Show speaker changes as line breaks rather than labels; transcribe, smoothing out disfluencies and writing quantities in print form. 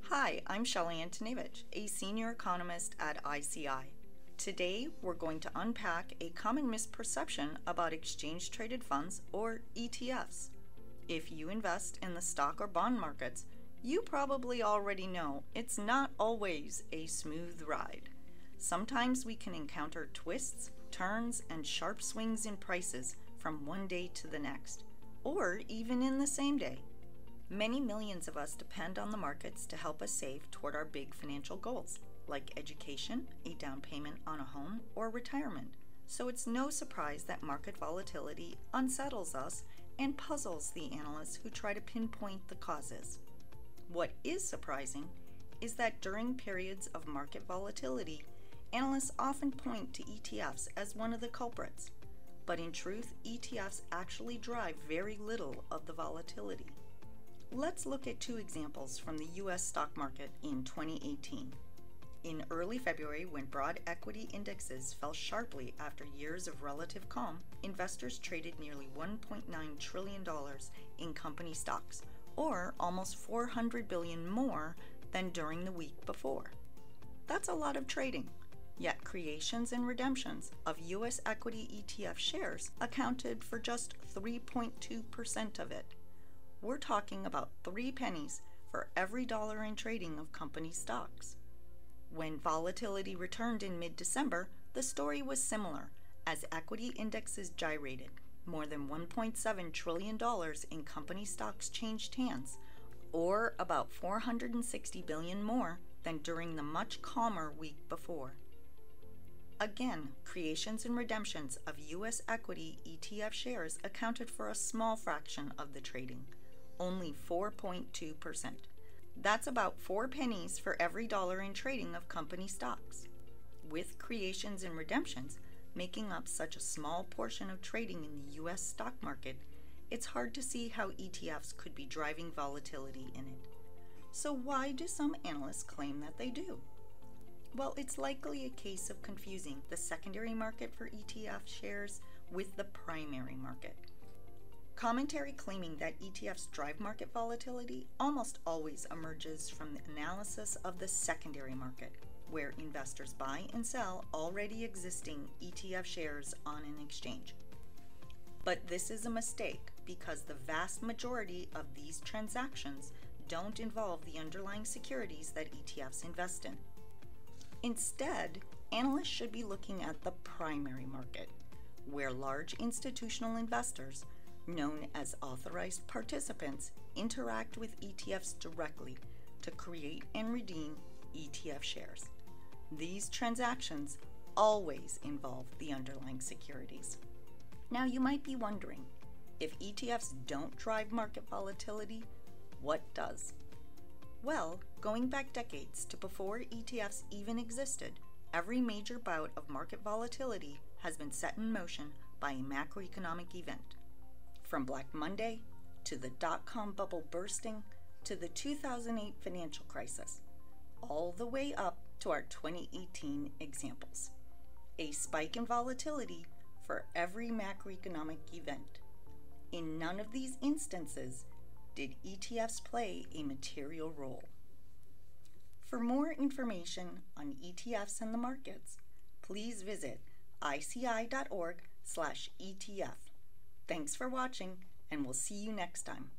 Hi, I'm Shelly Antoniewicz, a senior economist at ICI. Today, we're going to unpack a common misperception about exchange-traded funds, or ETFs. If you invest in the stock or bond markets, you probably already know it's not always a smooth ride. Sometimes we can encounter twists, turns, and sharp swings in prices from one day to the next, or even in the same day. Many millions of us depend on the markets to help us save toward our big financial goals, like education, a down payment on a home, or retirement. So it's no surprise that market volatility unsettles us and puzzles the analysts who try to pinpoint the causes. What is surprising is that during periods of market volatility, analysts often point to ETFs as one of the culprits. But in truth, ETFs actually drive very little of the volatility. Let's look at two examples from the U.S. stock market in 2018. In early February, when broad equity indexes fell sharply after years of relative calm, investors traded nearly $1.9 trillion in company stocks, or almost $400 billion more than during the week before. That's a lot of trading. Yet creations and redemptions of U.S. equity ETF shares accounted for just 3.2% of it. We're talking about 3 pennies for every dollar in trading of company stocks. When volatility returned in mid-December, the story was similar, as equity indexes gyrated. More than $1.7 trillion in company stocks changed hands, or about $460 billion more than during the much calmer week before. Again, creations and redemptions of U.S. equity ETF shares accounted for a small fraction of the trading, only 4.2%. That's about 4 pennies for every dollar in trading of company stocks. With creations and redemptions making up such a small portion of trading in the U.S. stock market, it's hard to see how ETFs could be driving volatility in it. So why do some analysts claim that they do? Well, it's likely a case of confusing the secondary market for ETF shares with the primary market. Commentary claiming that ETFs drive market volatility almost always emerges from the analysis of the secondary market, where investors buy and sell already existing ETF shares on an exchange. But this is a mistake because the vast majority of these transactions don't involve the underlying securities that ETFs invest in. Instead, analysts should be looking at the primary market, where large institutional investors, known as authorized participants, interact with ETFs directly to create and redeem ETF shares. These transactions always involve the underlying securities. Now you might be wondering, if ETFs don't drive market volatility, what does? Well, going back decades to before ETFs even existed, every major bout of market volatility has been set in motion by a macroeconomic event. From Black Monday, to the dot-com bubble bursting, to the 2008 financial crisis, all the way up to our 2018 examples. A spike in volatility for every macroeconomic event. In none of these instances did ETFs play a material role. For more information on ETFs and the markets, please visit ici.org/ETF. Thanks for watching, and we'll see you next time.